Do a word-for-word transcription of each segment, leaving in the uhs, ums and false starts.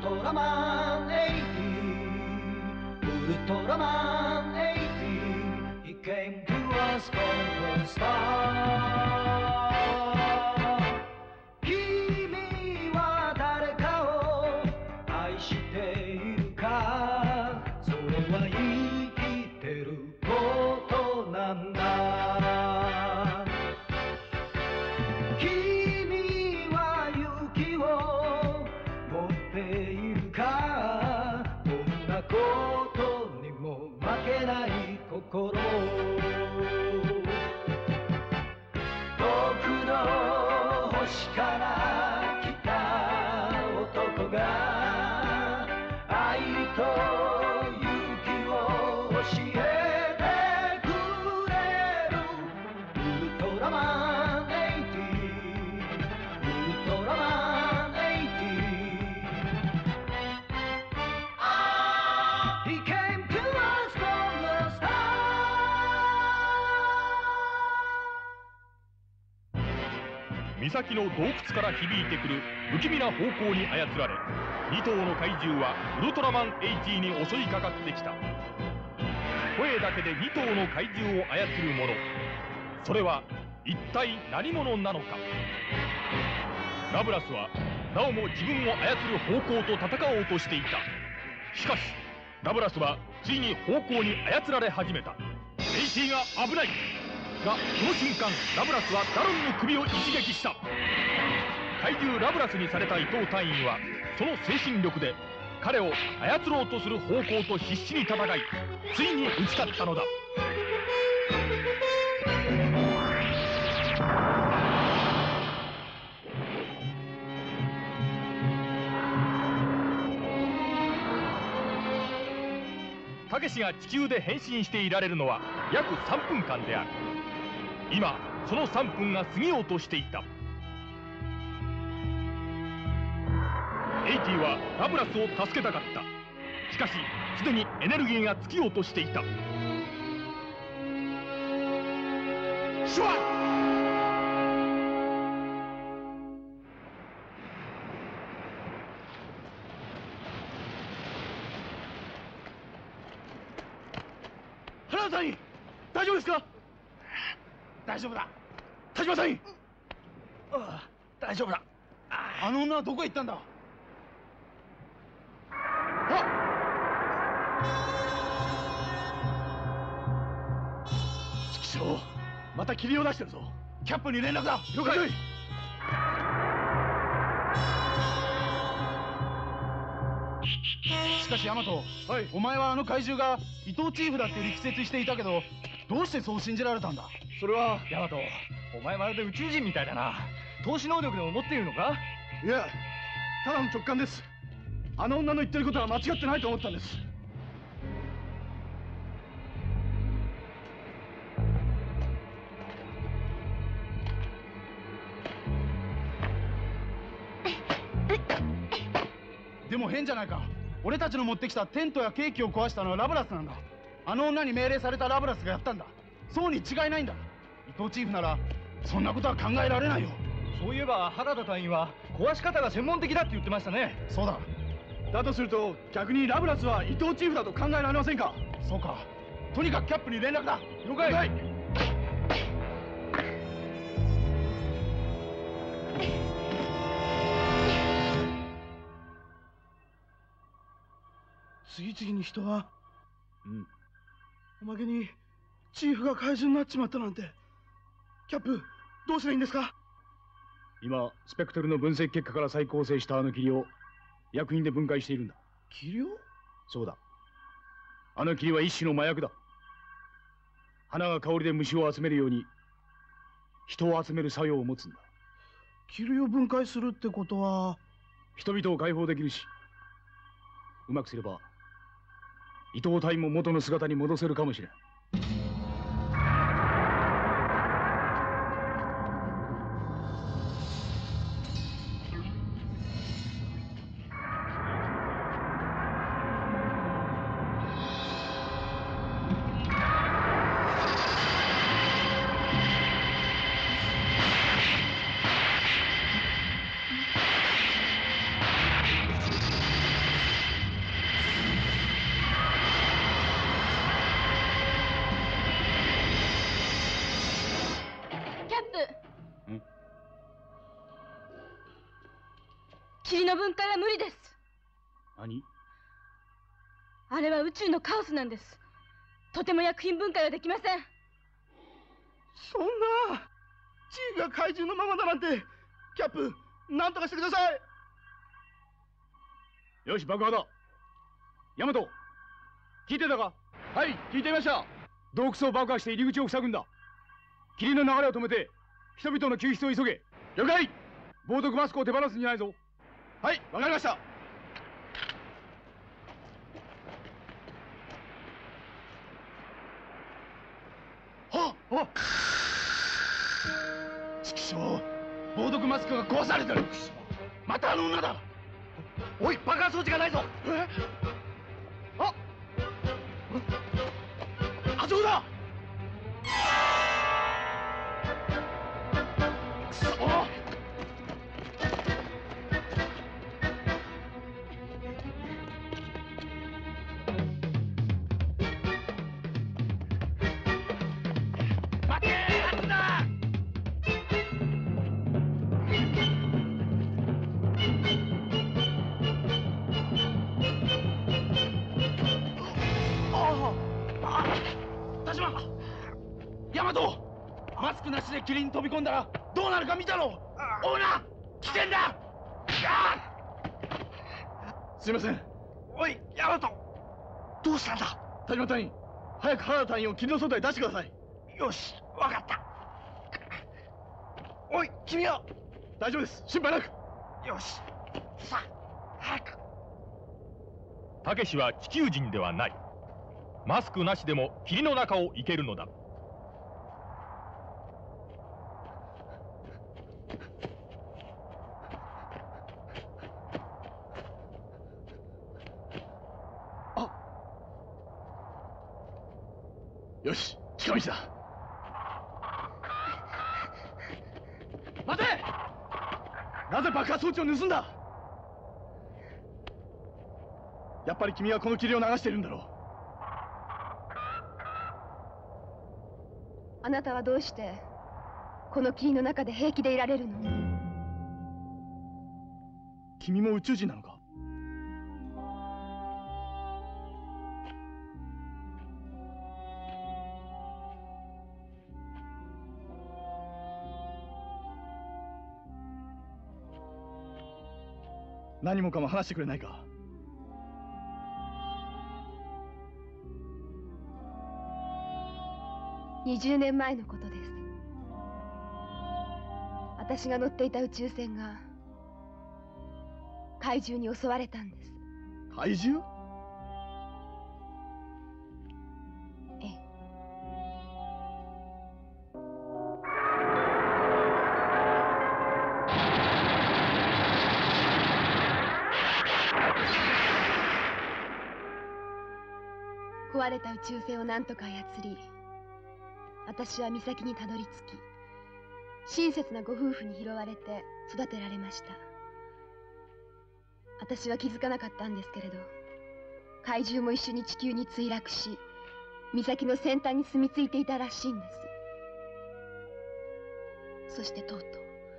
トラマンはちじゅう、ウルトラマンはちじゅう He came to us from the start 君は誰かを愛しているか、それは生きてることなんだ。君は勇気を持っているか、どんなことにも負けない心。遠くの星から来た男が愛と勇気を教えてくれる。ウルトラマンはちじゅう、ウルトラマンはちじゅう He came to us from the start 岬の洞窟から響いてくる不気味な方向に操られ、に頭の怪獣はウルトラマンはちじゅうに襲いかかってきた。声だけでに頭の怪獣を操る者、それは一体何者なのか。ラブラスはなおも自分を操る方向と戦おうとしていた。しかしラブラスはついに方向に操られ始めた。エイティが危ないが、その瞬間ラブラスはダロンの首を一撃した。怪獣ラブラスにされた伊藤隊員はその精神力で彼を操ろうとする方向と必死に戦い、ついに打ち勝ったのだ。たけしが地球で変身していられるのは約さんぷんかんである。今そのさんぷんが過ぎようとしていた。エイティはラブラスを助けたかった。しかしすでにエネルギーが尽きようとしていた。シュワッ！原田隊員、大丈夫ですか？ 大丈夫だ。 田島隊員、 ああ、大丈夫だ。あの女はどこへ行ったんだ？ チキショー、また霧を出してるぞ。 キャップに連絡だ。 了解。 しかしヤマト、 はい、 お前はあの怪獣が伊藤チーフだって力説していたけど、どうしてそう信じられたんだ？ それはヤマト、お前まるで宇宙人みたいだな。透視能力でも持っているのか？ いや、ただの直感です。あの女の言ってることは間違ってないと思ったんです。 でも変じゃないか。俺たちの持ってきたテントやケーキを壊したのはラブラスなんだ。あの女に命令されたラブラスがやったんだ。そうに違いないんだ。伊藤チーフならそんなことは考えられないよ。 そういえば原田隊員は壊し方が専門的だって言ってましたね。 そうだ。 だとすると逆にラブラスは伊藤チーフだと考えられませんか？ そうか。とにかくキャップに連絡だ。 了解。了解。 次々に人が。 うん。 おまけにチーフが怪獣になっちまったなんて。キャップ、どうすればいいんですか？ 今スペクトルの分析結果から再構成したあの霧を薬品で分解しているんだ。 霧を？ そうだ。あの霧は一種の麻薬だ。花が香りで虫を集めるように人を集める作用を持つんだ。 霧を分解するってことは人々を解放できるし、うまくすれば伊藤隊も元の姿に戻せるかもしれん。 霧の分解は無理です。 何？ あれは宇宙のカオスなんです。とても薬品分解はできません。 そんなチーフが怪獣のままだなんて。キャップ、なんとかしてください。 よし、爆破だ。ヤマト、聞いてたか？ はい、聞いていました。 洞窟を爆破して入り口を塞ぐんだ。霧の流れを止めて人々の救出を急げ。 了解。 防毒マスクを手放すんじゃないぞ。 はい、わかりました。はっはっ、ちくしょう、防毒マスクが壊されてる。またあの女だ。おい、爆破装置がないぞ。え？あ、あそこだ。くそ！待て！待つな！ヤマト、マスクなしで霧に飛び込んだらどうなるか見たろ。オーナー、危険だ。すいません。おい、ヤマト、どうしたんだ。田島隊員、早く原田隊員を霧の外へ出してください。よし、わかった。おい、君は。大丈夫です、心配なく。よし、さあ早く。 たけしは地球人ではない。マスクなしでも霧の中を行けるのだ。 よし、近道だ。待て！なぜ爆破装置を盗んだ？やっぱり君はこの霧を流しているんだろう。 あなたはどうしてこの霧の中で平気でいられるの？ 君も宇宙人なのか？何もかも話してくれないか？ にじゅうねんまえのことです。私が乗っていた宇宙船が怪獣に襲われたんです。 怪獣？ ええ。壊れた宇宙船を何とか操り、私は岬にたどり着き、親切なご夫婦に拾われて育てられました。私は気づかなかったんですけれど、怪獣も一緒に地球に墜落し、岬の先端に住み着いていたらしいんです。そしてとうとう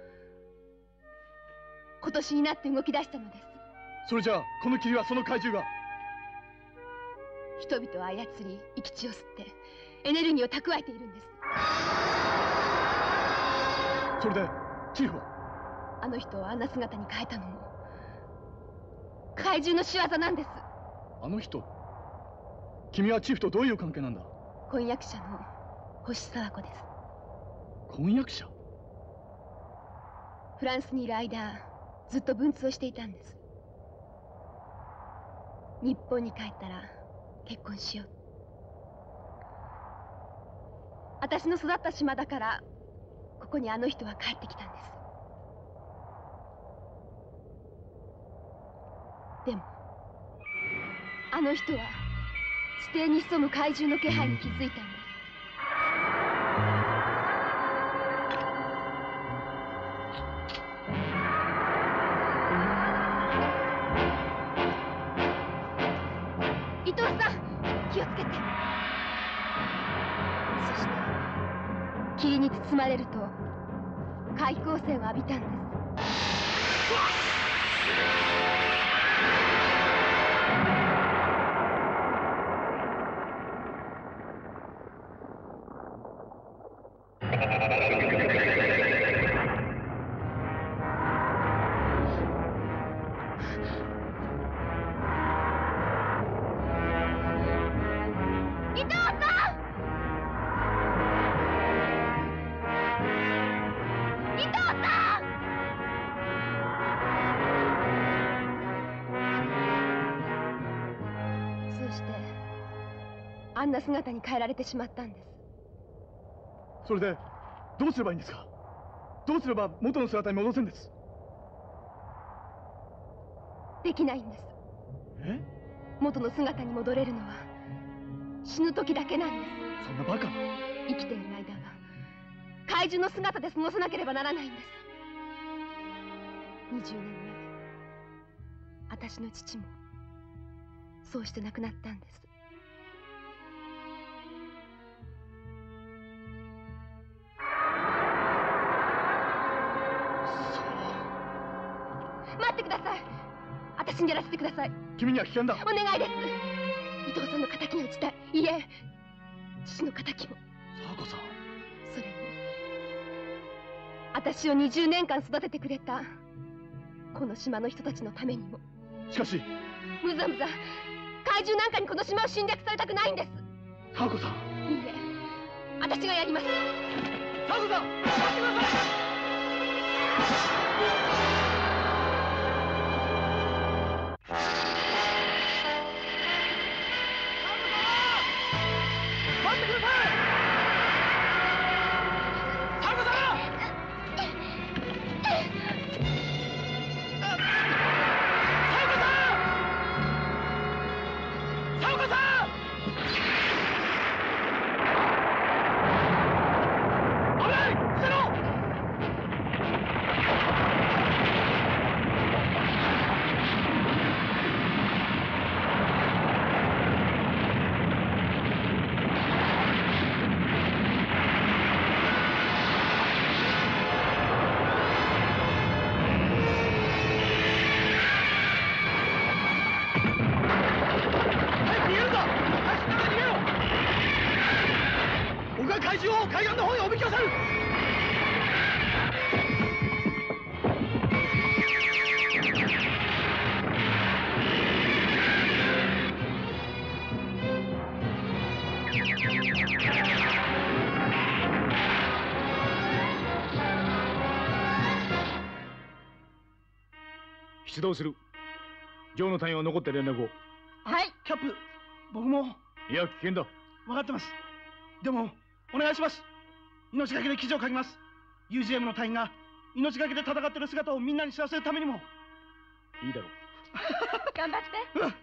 今年になって動き出したのです。 それじゃあこの霧はその怪獣が人々を操り、生き血を吸ってエネルギーを蓄えているんです。 それでチーフは？ あの人をあんな姿に変えたのも怪獣の仕業なんです。 あの人？君はチーフとどういう関係なんだ？ 婚約者の星沢子です。 婚約者？ フランスにいる間ずっと文通をしていたんです。日本に帰ったら結婚しよう。私の育った島だからここにあの人は帰ってきたんです。でもあの人は地底に潜む怪獣の気配に気づいたんです。伊藤さん、気をつけて。そして霧に包まれると開口線を浴びたんです。 してあんな姿に変えられてしまったんです。 それでどうすればいいんですか？どうすれば元の姿に戻せんです？ できないんです。 え？ 元の姿に戻れるのは死ぬ時だけなんです。 そんなバカな。 生きている間は怪獣の姿で過ごさなければならないんです。にじゅうねんまえ、私の父もそうして亡くなったんです。待ってください。私にやらせてください。 君には危険だ。 お願いです。伊藤さんの敵に打ちたい。いえ、父の敵も。 佐子さん。 それに私をにじゅうねんかん育ててくれたこの島の人たちのためにも。 しかしむざむざ怪獣なんかにこの島を侵略されたくないんです。 佐子さん。 いいえ、私がやります。 佐子さん、待ってください。怪獣を海岸の方におびき寄せる。 出動する。ジョーの隊員は残って連絡を。 はい、キャップ。僕も。 いや、危険だ。 分かってます。でもお願いします。命がけで記事を書きます。 ユージーエム の隊員が命がけで戦ってる姿をみんなに知らせるためにも。 いいだろう。 頑張って。 うん。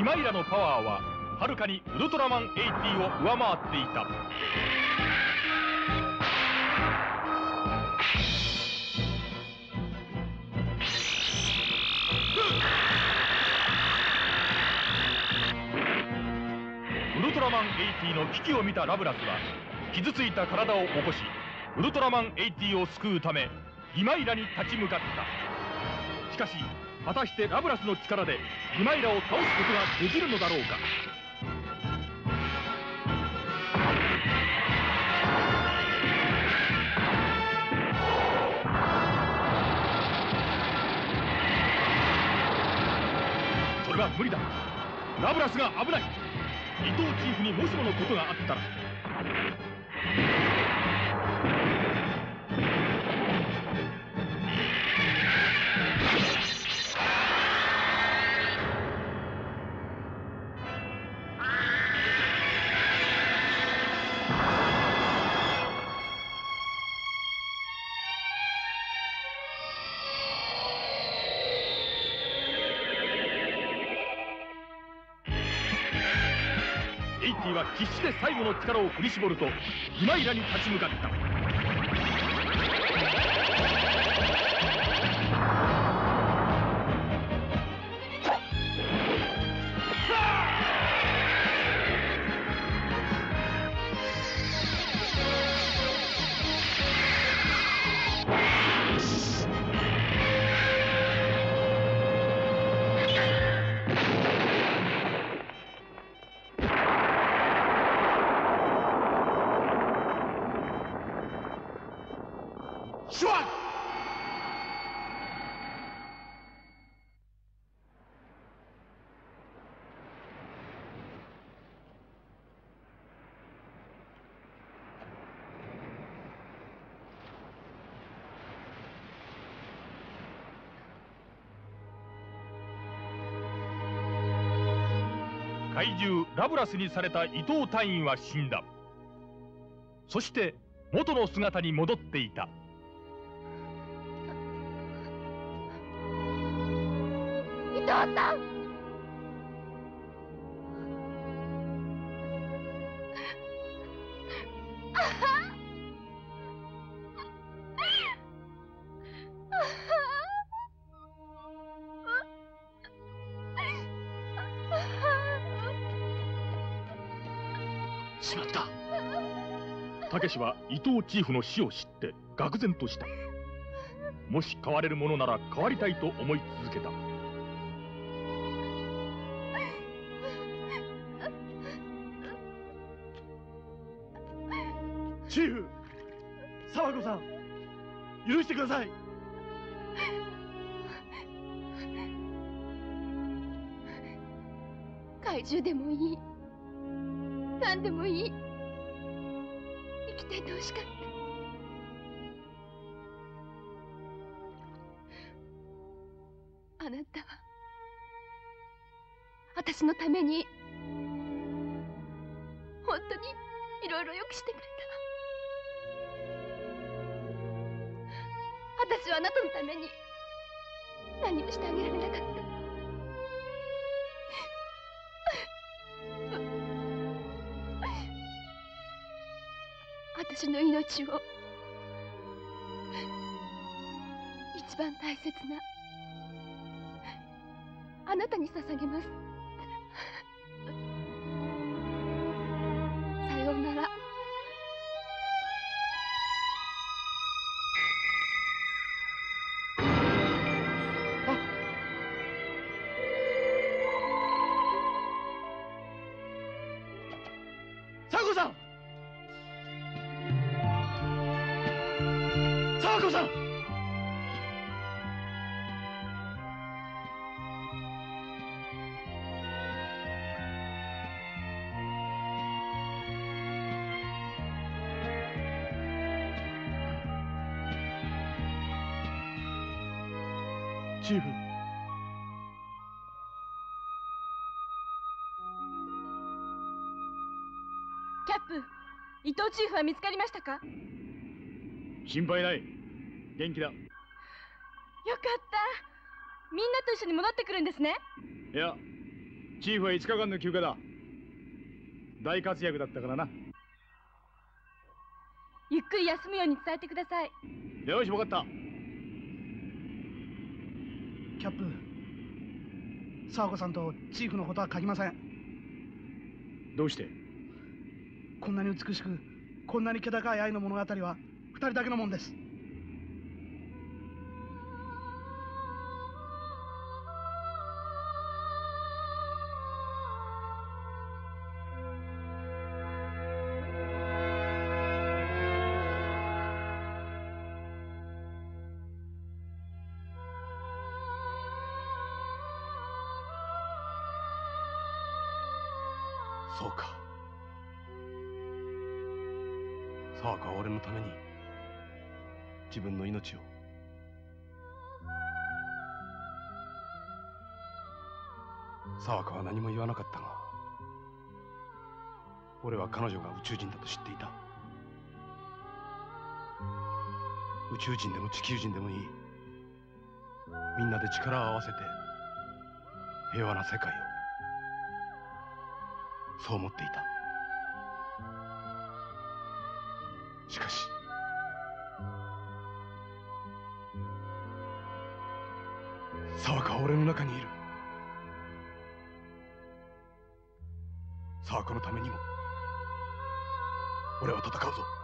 マイラのパワーははるかにウルトラマンはちじゅうを上回っていた。ウルトラマンはちじゅうの危機を見たラブラスは傷ついた体を起こし、ウルトラマンはちじゅうを救うためギマイラに立ち向かった。しかし果たしてラブラスの力でギマイラを倒すことができるのだろうか。それは無理だ。ラブラスが危ない。伊藤チーフにもしものことがあったら。エイティは必死で最後の力を振り絞るとギマイラに立ち向かった。怪獣ラブラスにされた伊藤隊員は死んだ。そして元の姿に戻っていた。 伊藤さん、 しまった。 たけしは伊藤チーフの死を知って愕然とした。もし変われるものなら変わりたいと思い続けた。 チーフ、沢子さん、許してください。 怪獣でもいい、何でもいい、生きていてほしかった。あなたは私のために本当にいろいろよくしてくれた。私はあなたのために何もしてあげられなかった。私の命を一番大切なあなたに捧げます。さようなら。 沢子さん、沢子さん。チーフ、 キャップ、伊藤チーフは見つかりましたか？ 心配ない。元気だ。 よかった。みんなと一緒に戻ってくるんですね。 いや、 チーフはいつかかんの休暇だ。大活躍だったからな。 ゆっくり休むように伝えてください。 よし、分かった。 キャップ、佐和子さんとチーフのことは書きません。 どうして？ こんなに美しく、こんなに気高い愛の物語は二人だけのもんです。 そうか。沢子は俺のために自分の命を。沢子は何も言わなかったが、俺は彼女が宇宙人だと知っていた。宇宙人でも地球人でもいい。みんなで力を合わせて平和な世界を。そう思っていた。しかし沢子は俺の中にいる。沢子のためにも俺は戦うぞ。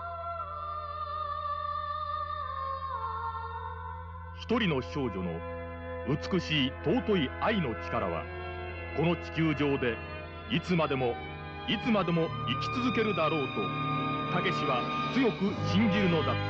一人の少女の美しい尊い愛の力はこの地球上でいつまでもいつまでも生き続けるだろうとたけしは強く信じるのだった。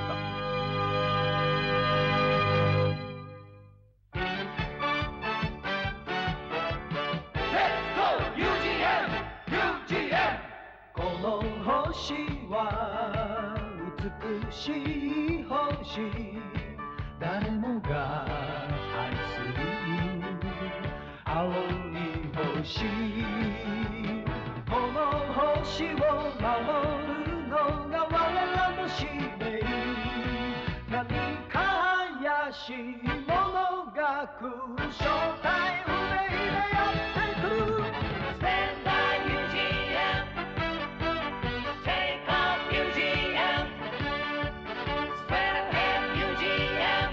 この星は美しい星、誰もが愛する青い星。この星を守るのが我らの使命。何か怪しいものが来る、正体不明でやってくる。Stand by Museum, take up Museum, Stand by Museum.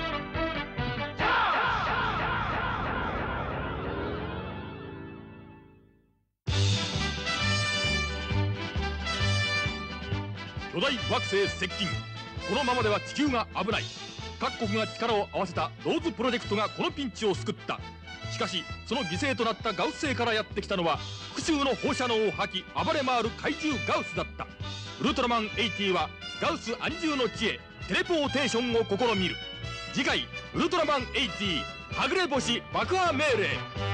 巨大惑星接近。このままでは地球が危ない。各国が力を合わせたローズプロジェクトがこのピンチを救った。しかしその犠牲となったガウス星からやってきたのは復讐の放射能を吐き暴れ回る怪獣ガウスだった。ウルトラマンはちじゅうはガウス安住の地へテレポーテーションを試みる。次回ウルトラマンはちじゅうはぐれ星爆破命令。